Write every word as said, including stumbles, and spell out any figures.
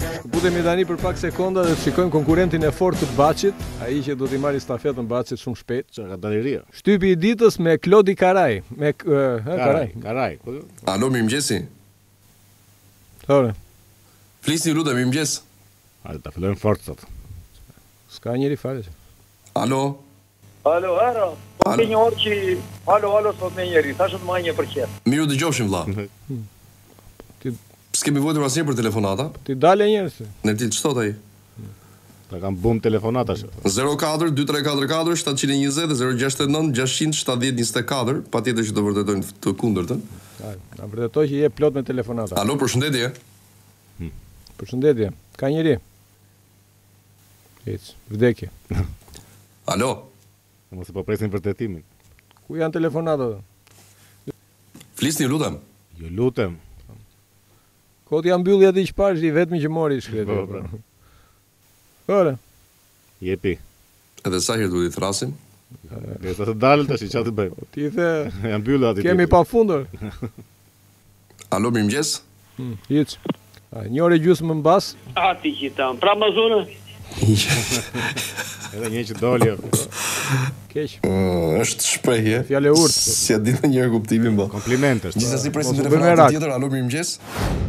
Putemi tani për pak sekonda dhe të shikojmë konkurentin e fortë të Baçit, ai që do t'i marrë stafetën Baçit shumë shpejt. Çka ka daliria. Shtypi i ditës me Klodi Karaj, me uh, Karaj. Karaj. Alo, mirëmëngjesi. Thore. Flisni lutem, mirëmëngjes. Hajde ta fillojmë fort sot. S'ka njëri fare. Alo. Alo, alo. Po ke një orë që alo, alo sot me njëri, thashë të marrë një përqet. Miru dëgjofshim vlla. Ti s'kemi vojtur asnjëherë për telefonata. Ti dale njerëz. Nertil ç'thot ai? Ta kam bum telefonatash. zero katër dy tre katër katër shtatëqind e njëzet dhe zero gjashtë nëntë gjashtëqind shtatëdhjetë njëzet e katër, patjetër që do vërtetojnë të kundërtën. Na vërtetoj që je plot me telefonata. Alo, përshëndetje. Hmm. Përshëndetje. Ka njëri? Ec, vdekje. Alo. Mos e po presin vërtetimin. Ku janë telefonatat? Flisni, lutem. Ju lutem. Koti janë mbylli aty që pash, i vetmi që mori shkret. Ora. Jepi. Edhe sa herë duhet i thrasim? Ne sa të dalë tash çfarë të bëjmë? Ti the janë mbyllur aty. Kemi pafundër. Alo, mirëmëngjes. Hm, hiç. A një orë gjysmë më mbas? A ti që tam, pra më zonë. Edhe një që doli. Keq. Uh, është shprehje. Fjalë urtë. Si e di ndonjëherë kuptimin, po. Komplimente. Gjithsesi presim telefonatën tjetër. Alo, mirëmëngjes.